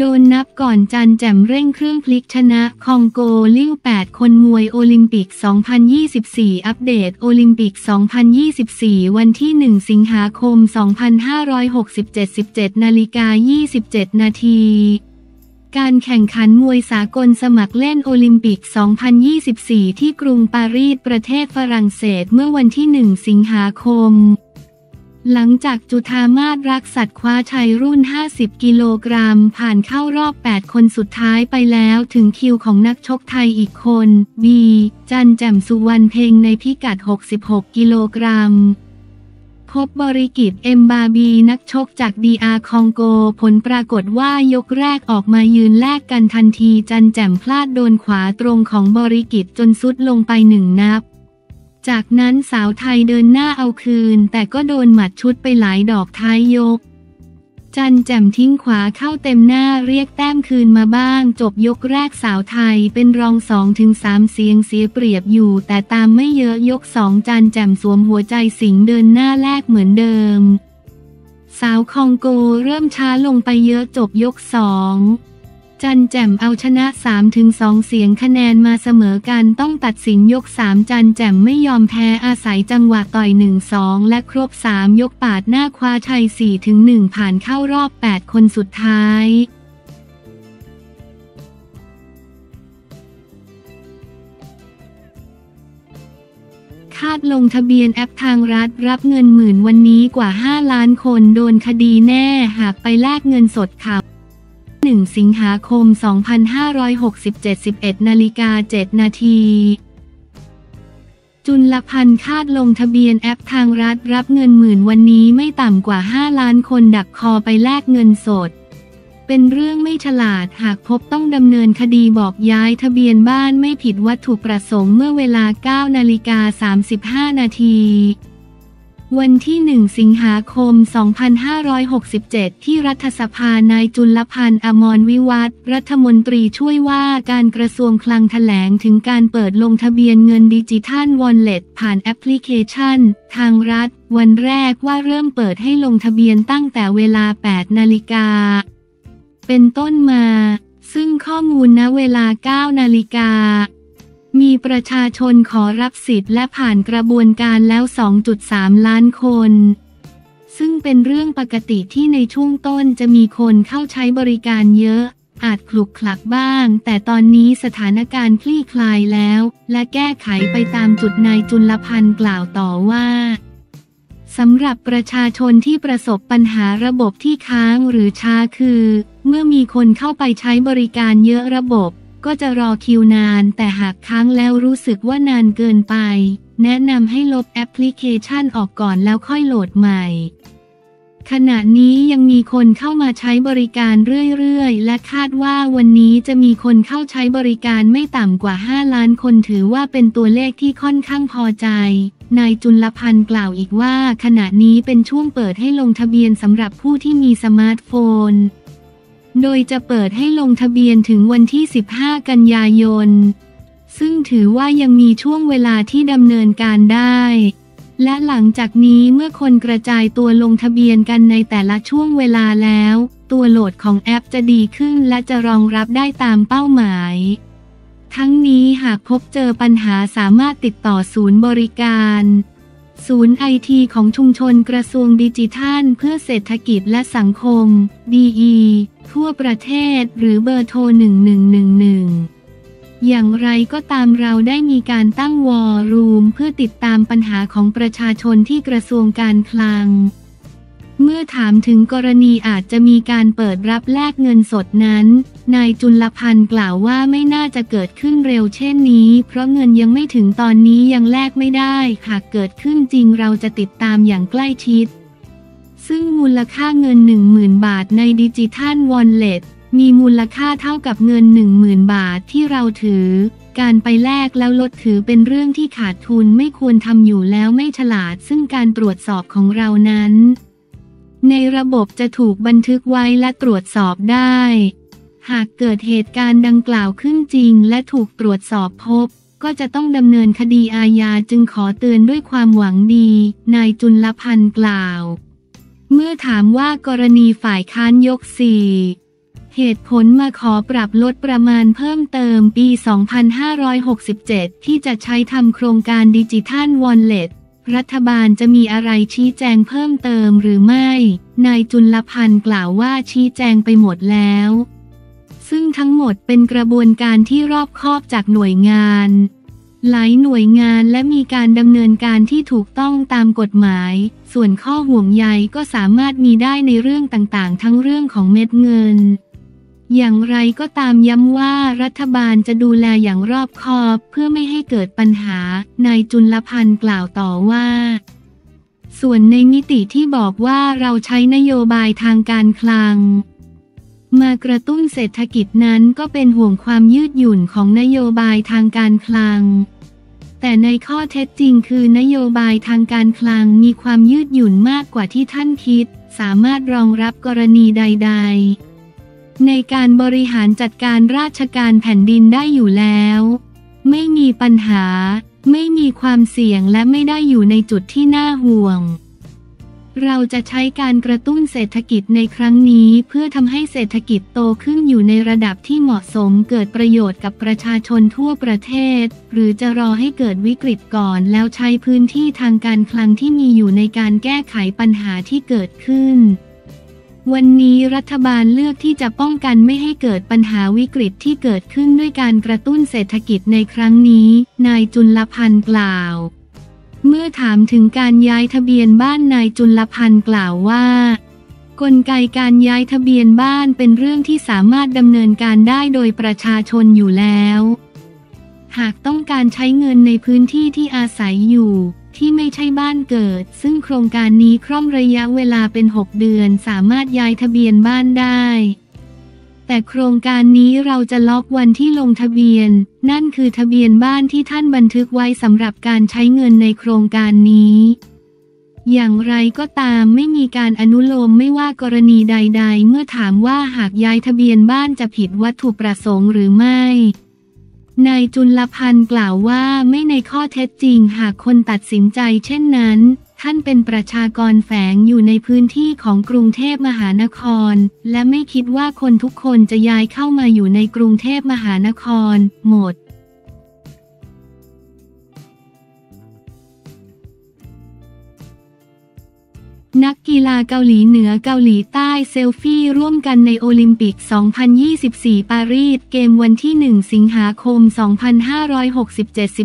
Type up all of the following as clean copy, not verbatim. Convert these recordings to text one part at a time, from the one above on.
ดนนับก่อนจันแจ่มเร่งเครื่องพลิกชนะคองโกลิ่ว8คนมวยโอลิมปิก 2024 อัปเดตโอลิมปิก 2024 วันที่ 1 สิงหาคม 2567 17:27 นาทีการแข่งขันมวยสากลสมัครเล่นโอลิมปิก 2024 ที่กรุงปารีสประเทศฝรั่งเศสเมื่อวันที่ 1 สิงหาคมหลังจากจุฑามาสรักษัตริย์คว้าชัยรุ่น 50 กิโลกรัมผ่านเข้ารอบ 8 คนสุดท้ายไปแล้วถึงคิวของนักชกไทยอีกคนจันแจ่มสุวรรณเพ็งในพิกัด 66 กิโลกรัมพบบริกิต เอ็มบาบีนักชกจากDR คองโกผลปรากฏว่ายกแรกออกมายืนแลกกันทันทีจันแจ่มพลาดโดนขวาตรงของบริกิตจนซุดลงไป1 นับจากนั้นสาวไทยเดินหน้าเอาคืนแต่ก็โดนหมัดชุดไปหลายดอกท้ายยกจันแจ่มทิ้งขวาเข้าเต็มหน้าเรียกแต้มคืนมาบ้างจบยกแรกสาวไทยเป็นรอง 2-3 เสียเปรียบอยู่แต่ตามไม่เยอะยก 2จันแจ่มสวมหัวใจสิงห์เดินหน้าแรกเหมือนเดิมสาวคองโกเริ่มช้าลงไปเยอะจบยก 2จันแจ่มเอาชนะ 3-2 เสียงคะแนนมาเสมอกันต้องตัดสินยก 3จันแจ่มไม่ยอมแพ้อาศัยจังหวะต่อย 1-2 และครบ 3 ยกปาดหน้าคว้าชัย 4-1 ผ่านเข้ารอบ 8 คนสุดท้ายคาดลงทะเบียนแอปทางรัฐรับเงินหมื่นวันนี้กว่า 5 ล้านคนโดนคดีแน่หากไปแลกเงินสดข่าว1 สิงหาคม 2567 11:07 นาทีจุลพันธ์คาดลงทะเบียนแอปทางรัฐรับเงินหมื่นวันนี้ไม่ต่ำกว่า 5 ล้านคนดักคอไปแลกเงินสดเป็นเรื่องไม่ฉลาดหากพบต้องดำเนินคดีบอกย้ายทะเบียนบ้านไม่ผิดวัตถุประสงค์เมื่อเวลา 9:35 นาทีวันที่ 1 สิงหาคม 2567 ที่รัฐสภานายจุลพันธ์ อมรวิวัฒน์รัฐมนตรีช่วยว่าการกระทรวงคลังแถลงถึงการเปิดลงทะเบียนเงินดิจิทัลวอลเล็ตผ่านแอปพลิเคชันทางรัฐวันแรกว่าเริ่มเปิดให้ลงทะเบียนตั้งแต่เวลา 8 นาฬิกาเป็นต้นมาซึ่งข้อมูลณเวลา 9 นาฬิกามีประชาชนขอรับสิทธิ์และผ่านกระบวนการแล้ว 2.3 ล้านคนซึ่งเป็นเรื่องปกติที่ในช่วงต้นจะมีคนเข้าใช้บริการเยอะอาจคลุกคลักบ้างแต่ตอนนี้สถานการณ์คลี่คลายแล้วและแก้ไขไปตามจุดนายจุลพันธ์กล่าวต่อว่าสำหรับประชาชนที่ประสบปัญหาระบบที่ค้างหรือช้าคือเมื่อมีคนเข้าไปใช้บริการเยอะระบบก็จะรอคิวนานแต่หากค้างแล้วรู้สึกว่านานเกินไปแนะนำให้ลบแอปพลิเคชันออกก่อนแล้วค่อยโหลดใหม่ขณะนี้ยังมีคนเข้ามาใช้บริการเรื่อยๆและคาดว่าวันนี้จะมีคนเข้าใช้บริการไม่ต่ำกว่า 5 ล้านคนถือว่าเป็นตัวเลขที่ค่อนข้างพอใจนายจุลพันธ์กล่าวอีกว่าขณะนี้เป็นช่วงเปิดให้ลงทะเบียนสำหรับผู้ที่มีสมาร์ทโฟนโดยจะเปิดให้ลงทะเบียนถึงวันที่ 15 กันยายนซึ่งถือว่ายังมีช่วงเวลาที่ดำเนินการได้และหลังจากนี้เมื่อคนกระจายตัวลงทะเบียนกันในแต่ละช่วงเวลาแล้วตัวโหลดของแอปจะดีขึ้นและจะรองรับได้ตามเป้าหมายทั้งนี้หากพบเจอปัญหาสามารถติดต่อศูนย์บริการศูนย์ไอทีของชุมชนกระทรวงดิจิทัลเพื่อเศรษฐกิจและสังคม DE ทั่วประเทศหรือเบอร์โทร 1111 อย่างไรก็ตามเราได้มีการตั้งวอร์รูมเพื่อติดตามปัญหาของประชาชนที่กระทรวงการคลังเมื่อถามถึงกรณีอาจจะมีการเปิดรับแลกเงินสดนั้นนายจุลพันธ์กล่าวว่าไม่น่าจะเกิดขึ้นเร็วเช่นนี้เพราะเงินยังไม่ถึงตอนนี้ยังแลกไม่ได้หากเกิดขึ้นจริงเราจะติดตามอย่างใกล้ชิดซึ่งมูลค่าเงิน 10,000 บาทในดิจิทัลวอลเล็ตมีมูลค่าเท่ากับเงิน 10,000 บาทที่เราถือการไปแลกแล้วลดถือเป็นเรื่องที่ขาดทุนไม่ควรทำอยู่แล้วไม่ฉลาดซึ่งการตรวจสอบของเรานั้นในระบบจะถูกบันทึกไว้และตรวจสอบได้หากเกิดเหตุการณ์ดังกล่าวขึ้นจริงและถูกตรวจสอบพบก็จะต้องดำเนินคดีอาญาจึงขอเตือนด้วยความหวังดีนายจุลพันธ์กล่าวเมื่อถามว่ากรณีฝ่ายค้านยก4 เหตุผลมาขอปรับลดประมาณเพิ่มเติมปี 2567 ที่จะใช้ทำโครงการดิจิทัลวอลเล็ตรัฐบาลจะมีอะไรชี้แจงเพิ่มเติมหรือไม่นายจุลพันธ์กล่าวว่าชี้แจงไปหมดแล้วซึ่งทั้งหมดเป็นกระบวนการที่รอบคอบจากหน่วยงานหลายหน่วยงานและมีการดำเนินการที่ถูกต้องตามกฎหมายส่วนข้อห่วงใยก็สามารถมีได้ในเรื่องต่างๆทั้งเรื่องของเม็ดเงินอย่างไรก็ตามย้ำว่ารัฐบาลจะดูแลอย่างรอบคอบเพื่อไม่ให้เกิดปัญหานายจุลพันธ์กล่าวต่อว่าส่วนในมิติที่บอกว่าเราใช้นโยบายทางการคลังมากระตุ้นเศรษฐกิจนั้นก็เป็นห่วงความยืดหยุ่นของนโยบายทางการคลังแต่ในข้อเท็จจริงคือนโยบายทางการคลังมีความยืดหยุ่นมากกว่าที่ท่านคิดสามารถรองรับกรณีใดๆในการบริหารจัดการราชการแผ่นดินได้อยู่แล้วไม่มีปัญหาไม่มีความเสี่ยงและไม่ได้อยู่ในจุดที่น่าห่วงเราจะใช้การกระตุ้นเศรษฐกิจในครั้งนี้เพื่อทำให้เศรษฐกิจโตขึ้นอยู่ในระดับที่เหมาะสมเกิดประโยชน์กับประชาชนทั่วประเทศหรือจะรอให้เกิดวิกฤตก่อนแล้วใช้พื้นที่ทางการคลังที่มีอยู่ในการแก้ไขปัญหาที่เกิดขึ้นวันนี้รัฐบาลเลือกที่จะป้องกันไม่ให้เกิดปัญหาวิกฤตที่เกิดขึ้นด้วยการกระตุ้นเศรษฐกิจในครั้งนี้นายจุลพันธ์กล่าวเมื่อถามถึงการย้ายทะเบียนบ้านนายจุลพันธ์กล่าวว่ากลไกการย้ายทะเบียนบ้านเป็นเรื่องที่สามารถดำเนินการได้โดยประชาชนอยู่แล้วหากต้องการใช้เงินในพื้นที่ที่อาศัยอยู่ที่ไม่ใช่บ้านเกิดซึ่งโครงการนี้คร่อมระยะเวลาเป็น6 เดือนสามารถย้ายทะเบียนบ้านได้แต่โครงการนี้เราจะล็อกวันที่ลงทะเบียนนั่นคือทะเบียนบ้านที่ท่านบันทึกไว้สำหรับการใช้เงินในโครงการนี้อย่างไรก็ตามไม่มีการอนุโลมไม่ว่ากรณีใดๆเมื่อถามว่าหากย้ายทะเบียนบ้านจะผิดวัตถุประสงค์หรือไม่นายจุลพันธ์กล่าวว่าไม่ในข้อเท็จจริงหากคนตัดสินใจเช่นนั้นท่านเป็นประชากรแฝงอยู่ในพื้นที่ของกรุงเทพมหานครและไม่คิดว่าคนทุกคนจะย้ายเข้ามาอยู่ในกรุงเทพมหานครหมดนักกีฬาเกาหลีเหนือเกาหลีใต้เซลฟี่ร่วมกันในโอลิมปิก 2024 ปารีสเกมวันที่ 1 สิงหาคม 2567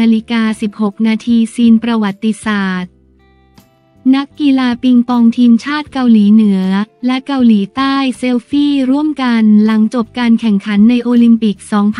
11:16 นาทีซีนประวัติศาสตร์นักกีฬาปิงปองทีมชาติเกาหลีเหนือและเกาหลีใต้เซลฟี่ร่วมกันหลังจบการแข่งขันในโอลิมปิก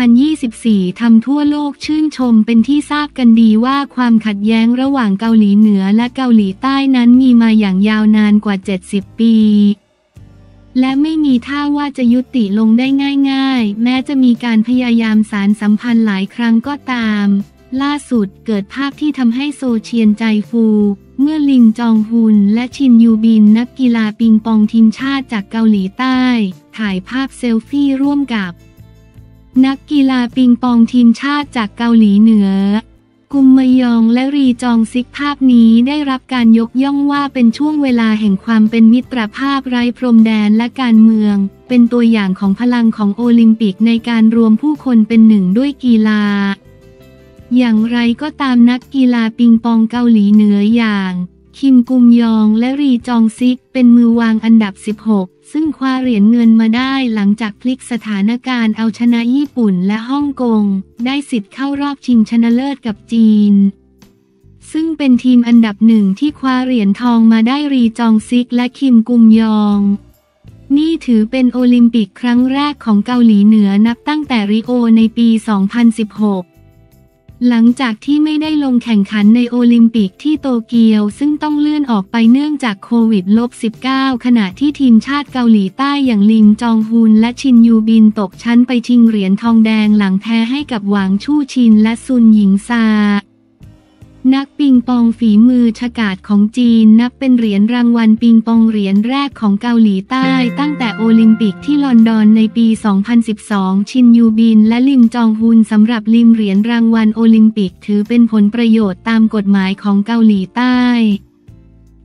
2024 ทำทั่วโลกชื่นชมเป็นที่ทราบกันดีว่าความขัดแย้งระหว่างเกาหลีเหนือและเกาหลีใต้นั้นมีมาอย่างยาวนานกว่า 70 ปีและไม่มีท่าว่าจะยุติลงได้ง่ายๆแม้จะมีการพยายามสานสัมพันธ์หลายครั้งก็ตามล่าสุดเกิดภาพที่ทำให้โซเชียลใจฟูเมื่อลิมจองฮุนและชินยูบินนักกีฬาปิงปองทีมชาติจากเกาหลีใต้ถ่ายภาพเซลฟี่ร่วมกับนักกีฬาปิงปองทีมชาติจากเกาหลีเหนือกุมมยองและรีจองซิกภาพนี้ได้รับการยกย่องว่าเป็นช่วงเวลาแห่งความเป็นมิตรภาพไร้พรมแดนและการเมืองเป็นตัวอย่างของพลังของโอลิมปิกในการรวมผู้คนเป็นหนึ่งด้วยกีฬาอย่างไรก็ตามนักกีฬาปิงปองเกาหลีเหนืออย่างคิมกุมยองและรีจองซิกเป็นมือวางอันดับ 16 ซึ่งคว้าเหรียญเงินมาได้หลังจากพลิกสถานการณ์เอาชนะญี่ปุ่นและฮ่องกงได้สิทธิ์เข้ารอบชิงชนะเลิศกับจีนซึ่งเป็นทีมอันดับหนึ่งที่คว้าเหรียญทองมาได้รีจองซิกและคิมกุมยองนี่ถือเป็นโอลิมปิกครั้งแรกของเกาหลีเหนือนับตั้งแต่ริโอในปี 2016หลังจากที่ไม่ได้ลงแข่งขันในโอลิมปิกที่โตเกียวซึ่งต้องเลื่อนออกไปเนื่องจากโควิด-19 ขณะที่ทีมชาติเกาหลีใต้อย่างลิมจองฮุนและชินยูบินตกชั้นไปชิงเหรียญทองแดงหลังแพ้ให้กับหวางชู่ชินและซุนหญิงซานักปิงปองฝีมือฉกาจของจีนนับเป็นเหรียญรางวัลปิงปองเหรียญแรกของเกาหลีใต้ตั้งแต่โอลิมปิกที่ลอนดอนในปี 2012 ชินยูบินและลิมจองฮุนสำหรับลิมเหรียญรางวัลโอลิมปิกถือเป็นผลประโยชน์ตามกฎหมายของเกาหลีใต้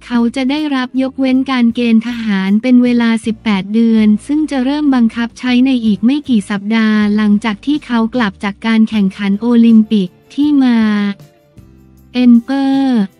เขาจะได้รับยกเว้นการเกณฑ์ทหารเป็นเวลา 18 เดือนซึ่งจะเริ่มบังคับใช้ในอีกไม่กี่สัปดาห์หลังจากที่เขากลับจากการแข่งขันโอลิมปิกที่มาเอ็นเปอร์